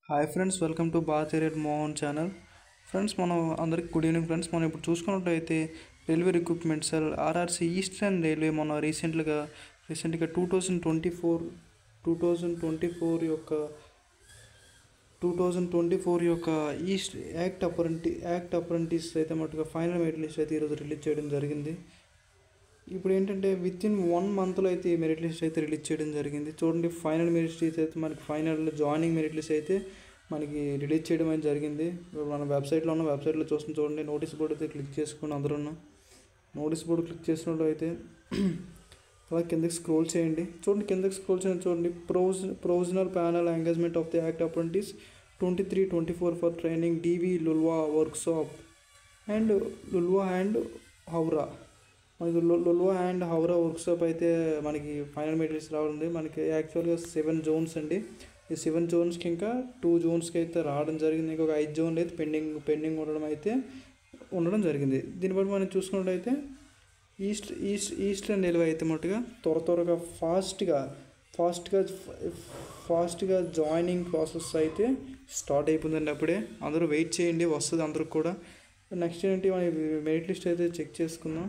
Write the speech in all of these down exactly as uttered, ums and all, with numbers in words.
Hi friends, welcome to బాతిరేట్ Mohan channel. Friends, మనం అందరికి గుడ్ ఈవినింగ్ ఫ్రెండ్స్. మనం ఇప్పుడు చూసుకున్నట్టయితే railway recruitment cell RRC eastern railway మన రీసెంట్గా రీసెంట్గా two thousand twenty four two thousand twenty four యొక్క టూ థౌజండ్ ట్వంటీ ఫోర్ యొక్క ఈస్ట్ యాక్ట్ అప్రెంటి యాక్ట్ అప్రెంటిస్ అయితే మటుగా ఫైనల్ మెరిట్ లిస్ట్ అయితే ఈరోజు రిలీజ్ చేయడం జరిగింది. ఇప్పుడు ఏంటంటే విత్ ఇన్ వన్ మంత్లో అయితే ఈ మెరిట్ లిస్ట్ అయితే రిలీజ్ చేయడం జరిగింది. చూడండి, ఫైనల్ మెరిట్ లిస్ట్ అయితే మనకి ఫైనల్ జాయినింగ్ మెరిట్ లిస్ట్ అయితే మనకి రిలీజ్ చేయడం అయితే జరిగింది. మన వెబ్సైట్లో ఉన్న వెబ్సైట్లో చూస్తుంది చూడండి. నోటీస్ బోర్డు అయితే క్లిక్ చేసుకుని అందరూ నోటీస్ బోర్డు క్లిక్ చేసినట్టు అయితే అలా కిందకి స్క్రోల్ చేయండి. చూడండి, కిందకి స్క్రోల్ చేయండి. చూడండి, ప్రొవిజ provisional panel engagement of the act apprentice twenty three twenty four for training డివి Liluah workshop and Liluah and Howrah. మనకి లుల్వా అండ్ హౌరా వర్క్షాప్ అయితే మనకి ఫైనల్ మెరిట్ లిస్ట్ రావడం. మనకి యాక్చువల్గా సెవెన్ జోన్స్ అండి. ఈ సెవెన్ జోన్స్కి ఇంకా టూ జోన్స్కి అయితే రావడం జరిగింది. ఇంకొక ఐదు జోన్లు అయితే పెండింగ్ పెండింగ్ ఉండడం అయితే ఉండడం జరిగింది. దీన్ని బట్టి మనం చూసుకున్నట్టయితే ఈస్ట్ ఈస్ట్ ఈస్టర్న్ రైల్వే అయితే మట్టుగా త్వర త్వరగా ఫాస్ట్గా ఫాస్ట్గా ఫాస్ట్గా జాయినింగ్ ప్రాసెస్ అయితే స్టార్ట్ అయిపోతుందండి. అప్పుడే అందరూ వెయిట్ చేయండి, వస్తుంది అందరికి కూడా. నెక్స్ట్ ఏంటి, మన మెరిట్ లిస్ట్ అయితే చెక్ చేసుకుందాం.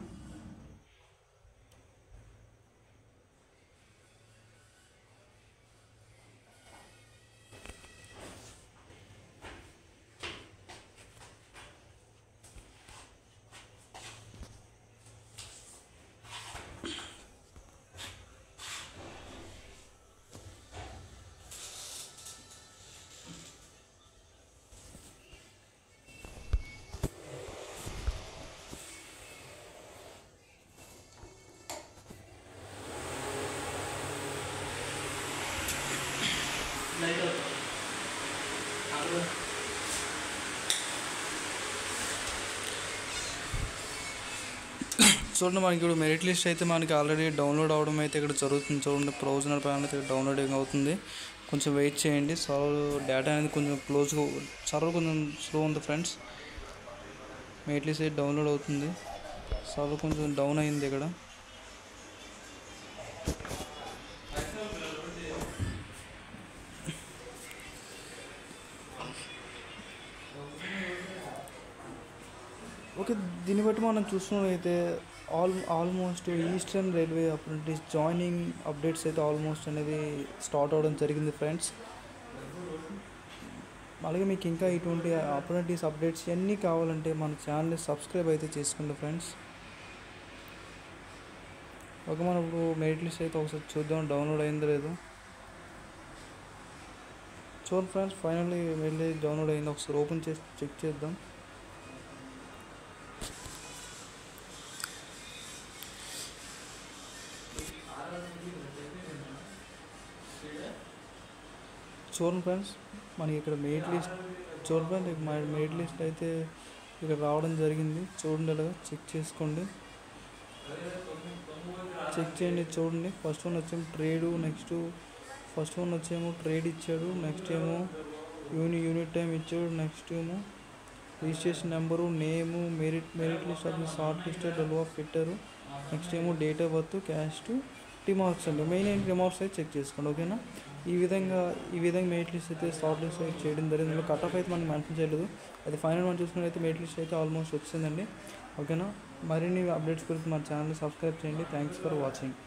చూడండి, మనకి ఇప్పుడు మెరిట్ లిస్ట్ అయితే మనకి ఆల్రెడీ డౌన్లోడ్ అవడం అయితే ఇక్కడ జరుగుతుంది. చూడండి, ప్రొవిజనల్ ప్యానల్ అయితే డౌన్లోడింగ్ అవుతుంది. కొంచెం వెయిట్ చేయండి. సర్వర్ డేటా అనేది కొంచెం క్లోజ్గా సర్వర్ కొంచెం స్లో ఉంది ఫ్రెండ్స్. మెరిట్ లిస్ట్ అయితే డౌన్లోడ్ అవుతుంది. సర్వర్ కొంచెం డౌన్ అయింది ఇక్కడ. ఓకే, దీన్ని బట్టి మనం చూసుకున్నట్లయితే all almost eastern railway apprentice joining updates అయితే ఆల్మోస్ట్ అనేది స్టార్ట్ అవ్వడం జరిగింది ఫ్రెండ్స్. అలాగే మీకు ఇంకా ఇటువంటి అప్రెంటిస్ అప్డేట్స్ అన్నీ కావాలంటే మన ఛానల్ని సబ్స్క్రైబ్ అయితే చేసుకోండి ఫ్రెండ్స్. ఓకే, మనం ఇప్పుడు మెరిట్ లిస్ట్ అయితే ఒకసారి చూద్దాం డౌన్లోడ్ అయిందో లేదో. చూడండి friends, finally merit list download అయింది. ఒకసారి ఓపెన్ చేసి చెక్ చేద్దాం. చూడండి ఫ్రెండ్స్, మనకి ఇక్కడ మెరిట్ లిస్ట్ చూడండి ఫ్రెండ్స్, మా మెరిట్ లిస్ట్ అయితే ఇక్కడ రావడం జరిగింది. చూడండి, అలాగా చెక్ చేసుకోండి, చెక్ చేయండి. చూడండి, ఫస్ట్ వన్ వచ్చేమో ట్రేడు, నెక్స్ట్ ఫస్ట్ వన్ వచ్చేమో ట్రేడ్ ఇచ్చాడు, నెక్స్ట్ ఏమో యూని యూనిట్ టైం ఇచ్చాడు, నెక్స్ట్ ఏమో registration number, name, merit merit list of short listed డెల్వా పెట్టారు, నెక్స్ట్ ఏమో date of birth, caste, remarks అండి. మెయిన్ ఏంటి రిమార్క్స్ అయితే చెక్ చేసుకోండి. ఓకేనా, ఈ విధంగా ఈ విధంగా మెరిట్ లిస్ట్ అయితే షార్ట్ లిస్ట్ అయితే చేయడం జరిగింది. ఇందులో కట్ ఆఫ్ అయితే మనకి మెన్షన్ చేయలేదు. అది ఫైనల్ మనం చూసుకుని అయితే మెరిట్ లిస్ట్ అయితే ఆల్మోస్ట్ వచ్చిందండి. ఓకేనా, మరిన్ని అప్డేట్స్ గురించి మన ఛానల్ని సబ్స్క్రైబ్ చేయండి. Thanks for watching.